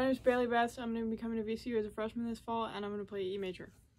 My name is Bailey Betts. I'm going to be coming to VCU as a freshman this fall, and I'm going to play E major.